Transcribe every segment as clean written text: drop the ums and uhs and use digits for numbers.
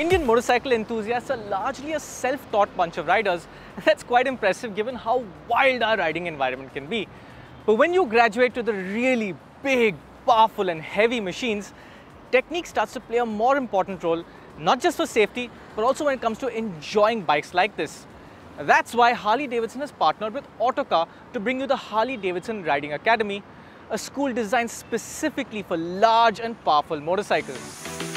Indian motorcycle enthusiasts are largely a self-taught bunch of riders, and that's quite impressive given how wild our riding environment can be. But when you graduate to the really big, powerful and heavy machines, technique starts to play a more important role, not just for safety, but also when it comes to enjoying bikes like this. That's why Harley-Davidson has partnered with Autocar to bring you the Harley-Davidson Riding Academy, a school designed specifically for large and powerful motorcycles.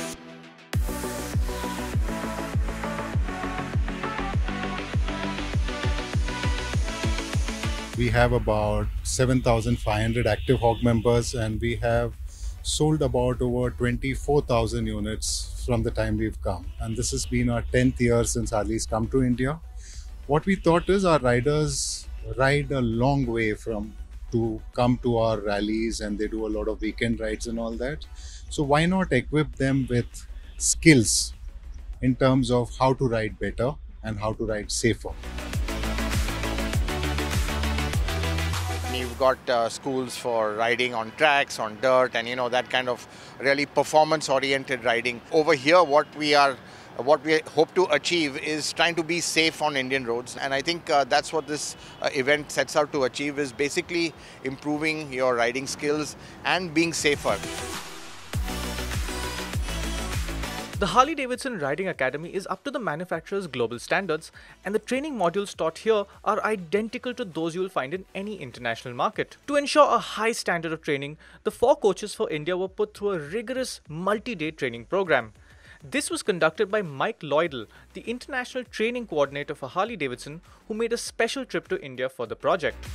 We have about 7,500 active HOG members, and we have sold about over 24,000 units from the time we've come. And this has been our 10th year since Harley's come to India. What we thought is our riders ride a long way to come to our rallies, and they do a lot of weekend rides and all that. So why not equip them with skills in terms of how to ride better and how to ride safer. You've got schools for riding on tracks, on dirt, and that kind of really performance-oriented riding. Over here, what we hope to achieve is trying to be safe on Indian roads, and I think that's what this event sets out to achieve, is basically improving your riding skills and being safer. The Harley-Davidson Riding Academy is up to the manufacturer's global standards, and the training modules taught here are identical to those you will find in any international market. To ensure a high standard of training, the 4 coaches for India were put through a rigorous multi-day training program. This was conducted by Mike Lloydell, the international training coordinator for Harley-Davidson, who made a special trip to India for the project.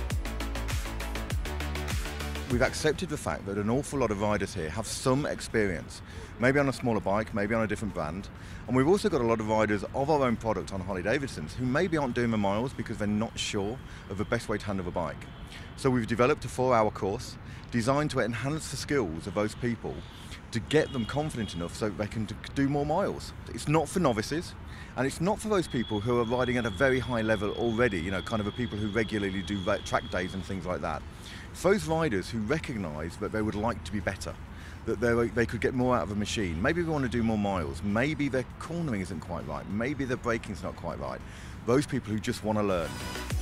We've accepted the fact that an awful lot of riders here have some experience, maybe on a smaller bike, maybe on a different brand. And we've also got a lot of riders of our own product on Harley-Davidsons who maybe aren't doing the miles because they're not sure of the best way to handle the bike. So we've developed a 4-hour course designed to enhance the skills of those people to get them confident enough so they can do more miles. It's not for novices, and it's not for those people who are riding at a very high level already, kind of the people who regularly do track days and things like that. For those riders who recognise that they would like to be better, that they could get more out of a machine, maybe they want to do more miles, maybe their cornering isn't quite right, maybe their braking's not quite right, those people who just want to learn.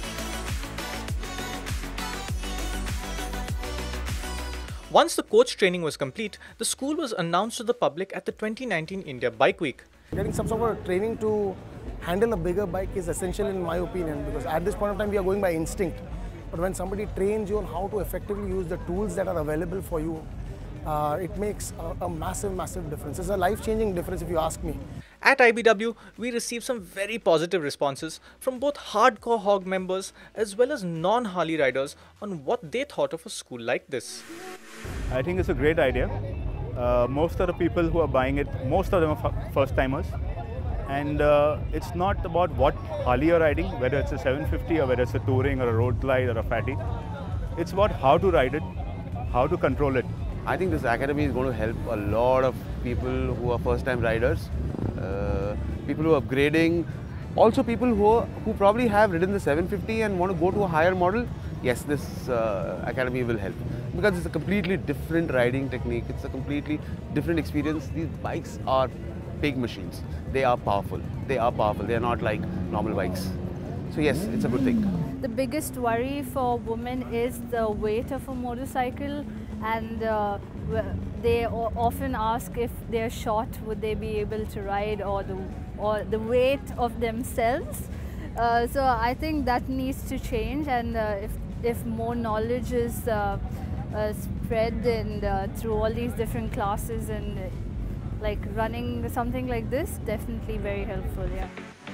Once the coach training was complete, the school was announced to the public at the 2019 India Bike Week. Getting some sort of training to handle a bigger bike is essential in my opinion, because at this point of time we are going by instinct. But when somebody trains you on how to effectively use the tools that are available for you, it makes a massive, massive difference. It's a life-changing difference if you ask me. At IBW, we received some very positive responses from both hardcore HOG members as well as non-Harley riders on what they thought of a school like this. I think it's a great idea. Most of the people who are buying it, most of them are first-timers. And it's not about what Harley you're riding, whether it's a 750 or whether it's a touring or a road glide or a fatty. It's about how to ride it, how to control it. I think this academy is going to help a lot of people who are first-time riders, people who are upgrading, also people who probably have ridden the 750 and want to go to a higher model. Yes, this academy will help, because it's a completely different riding technique. It's a completely different experience. These bikes are big machines. They are powerful. They are powerful. They are not like normal bikes. So yes, it's a good thing. The biggest worry for women is the weight of a motorcycle, and they often ask if they're short, would they be able to ride, or the weight of themselves. So I think that needs to change, and if more knowledge is spread and through all these different classes, and like running something like this, definitely very helpful, yeah.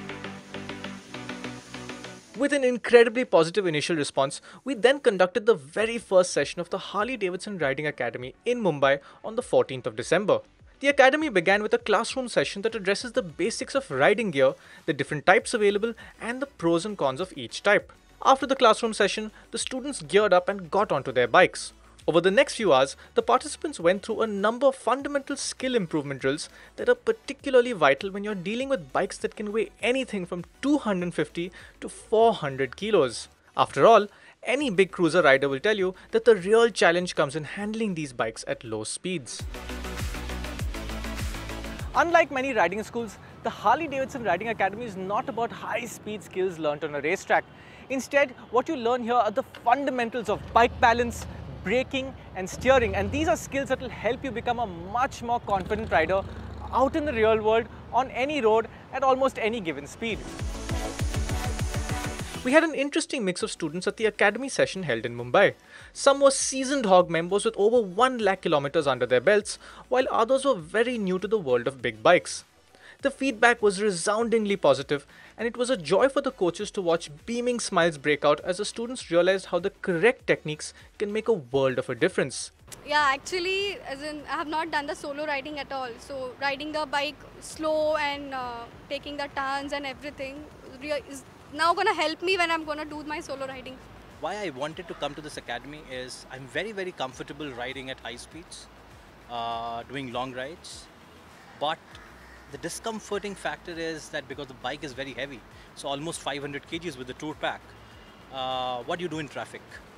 With an incredibly positive initial response, we then conducted the very first session of the Harley-Davidson Riding Academy in Mumbai on the 14th of December. The academy began with a classroom session that addresses the basics of riding gear, the different types available, and the pros and cons of each type. After the classroom session, the students geared up and got onto their bikes. Over the next few hours, the participants went through a number of fundamental skill improvement drills that are particularly vital when you're dealing with bikes that can weigh anything from 250 to 400 kilos. After all, any big cruiser rider will tell you that the real challenge comes in handling these bikes at low speeds. Unlike many riding schools, the Harley-Davidson Riding Academy is not about high-speed skills learnt on a racetrack. Instead, what you learn here are the fundamentals of bike balance, braking and steering, and these are skills that will help you become a much more confident rider out in the real world on any road at almost any given speed. We had an interesting mix of students at the academy session held in Mumbai. Some were seasoned hog members with over 1 lakh kilometers under their belts, while others were very new to the world of big bikes. The feedback was resoundingly positive, and it was a joy for the coaches to watch beaming smiles break out as the students realized how the correct techniques can make a world of a difference. Yeah, actually, I have not done the solo riding at all. So riding the bike slow and taking the turns and everything is now going to help me when I'm going to do my solo riding. Why I wanted to come to this academy is I'm very comfortable riding at high speeds, doing long rides, but the discomforting factor is that because the bike is very heavy, so almost 500 kgs with the tour pack, what do you do in traffic?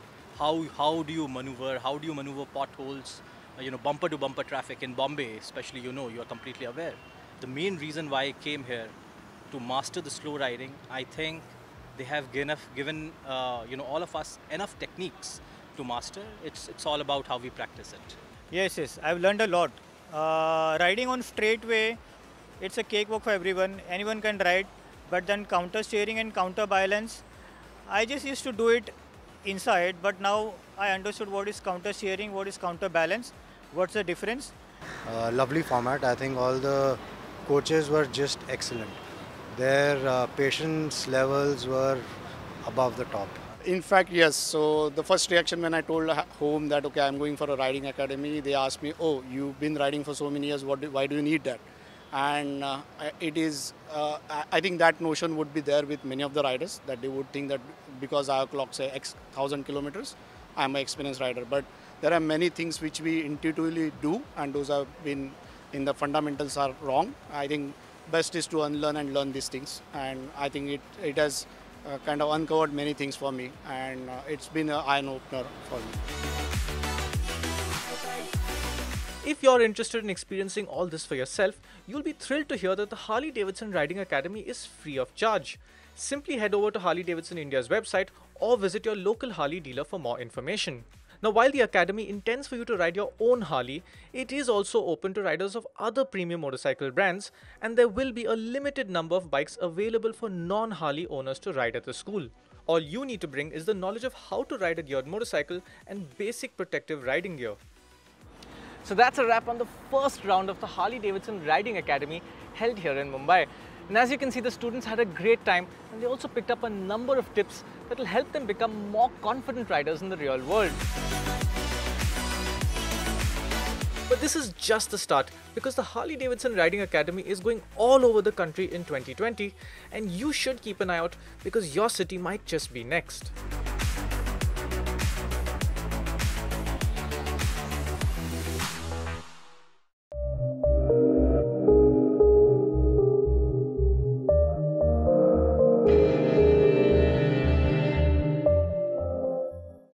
How do you maneuver? How do you maneuver potholes? Bumper to bumper traffic in Bombay, especially, you are completely aware. The main reason why I came here to master the slow riding, I think they have given all of us enough techniques to master. It's all about how we practice it. Yes, I've learned a lot. Riding on straightway, it's a cakewalk for everyone. Anyone can ride, but then counter steering and counter balance, I just used to do it inside, but now I understood what is counter steering, what is counter balance, what's the difference. Lovely format. I think all the coaches were just excellent. Their patience levels were above the top. In fact, yes. So the first reaction when I told home that okay, I'm going for a riding academy, they asked me, "Oh, you've been riding for so many years. Why do you need that?" And it is. I think that notion would be there with many of the riders, that they would think that because I have clocked say X thousand kilometers, I'm an experienced rider. But there are many things which we intuitively do, and those have been in the fundamentals are wrong. I think best is to unlearn and learn these things, and I think it has kind of uncovered many things for me, and it's been an eye-opener for me. If you're interested in experiencing all this for yourself, you'll be thrilled to hear that the Harley-Davidson Riding Academy is free of charge. Simply head over to Harley-Davidson India's website or visit your local Harley dealer for more information. Now, while the Academy intends for you to ride your own Harley, it is also open to riders of other premium motorcycle brands, and there will be a limited number of bikes available for non-Harley owners to ride at the school. All you need to bring is the knowledge of how to ride a geared motorcycle and basic protective riding gear. So that's a wrap on the first round of the Harley-Davidson Riding Academy held here in Mumbai. And as you can see, the students had a great time, and they also picked up a number of tips that will help them become more confident riders in the real world. But this is just the start, because the Harley-Davidson Riding Academy is going all over the country in 2020, and you should keep an eye out because your city might just be next.